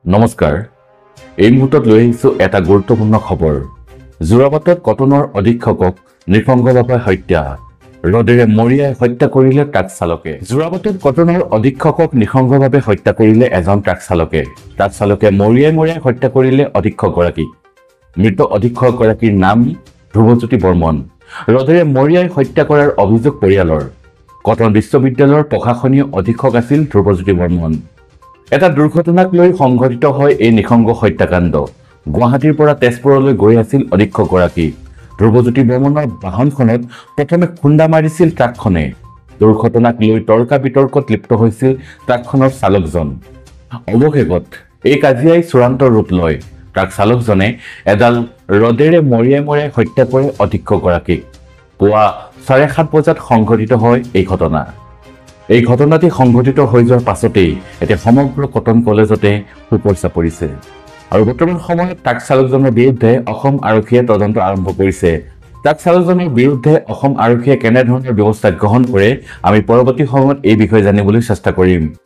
নমস্কাৰ এই মুহূৰ্তত লৈ আহিছো এটা গুৰুত্বপূৰ্ণ খবৰ যোৰাবাটত কটনৰ অধীক্ষকক নৃশংসভাৱে হত্যা ৰদেৰে মৰিয়াই হত্যা কৰিলে ট্ৰাক চালকে যোৰাবাটত কটনৰ অধীক্ষকক নৃশংসভাৱে হত্যা কৰিলে এজন ট্ৰাক চালকে মৰিয়াই হত্যা কৰিলে অধীক্ষকগৰাকীক মৃত অধীক্ষকগৰাকীৰ নাম ধ্ৰুৱজ্যোতি বৰ্মন ৰদেৰে মৰিয়াই হত্যা কৰাৰ অভিযোগ পৰিয়ালৰ কটন বিশ্ববিদ্যালয়ৰ প্ৰশাসনীয় অধীক্ষক আছিল ধ্ৰুৱজ্যোতি বৰ্মন এটা দুৰ্ঘটনাক লৈ সংঘটিত হয় এই নৃশংস হত্যাকাণ্ড গুৱাহাটীৰ পৰা তেজপুৰলৈ গৈ আছিল অধীক্ষকগৰাকী ধ্ৰুৱজ্যোতি বৰ্মনৰ বাহনখনত প্ৰথমে খুন্দা মাৰিছিল ট্ৰাকখনে দুৰ্ঘটনাক লৈ তৰ্কা বিতৰ্কত লিপ্ত হৈছিল ট্ৰাকখনৰ চালকজন অৱশেষত এই কাজিয়াই চূড়ান্ত ৰূপ লয় ট্ৰাক চালকজনে এডাল ৰদেৰে মৰিয়াই হত্যা কৰে অধীক্ষকগৰাকীক পুৱা 7:30 বজাত সংঘটিত হয় এই ঘটনাটি সংঘটিত হৈ যোৱাৰ পাছতেই এতিয়া সমগ্ৰ কটন কলেজতে সুপৰ্চা পৰিছে আৰু বৰ্তমান সময়ত ট্ৰাক চালকজনৰ বিৰুদ্ধে অসম আৰক্ষীয়ে তদন্ত আৰম্ভ কৰিছে ট্ৰাক চালকজনৰ বিৰুদ্ধে অসম আৰক্ষীয়ে কেনে ধৰণৰ ব্যৱস্থা গ্ৰহণ কৰে আমি পৰৱৰ্তী সময়ত এই বিষয়ে জানিবলৈ চেষ্টা কৰিম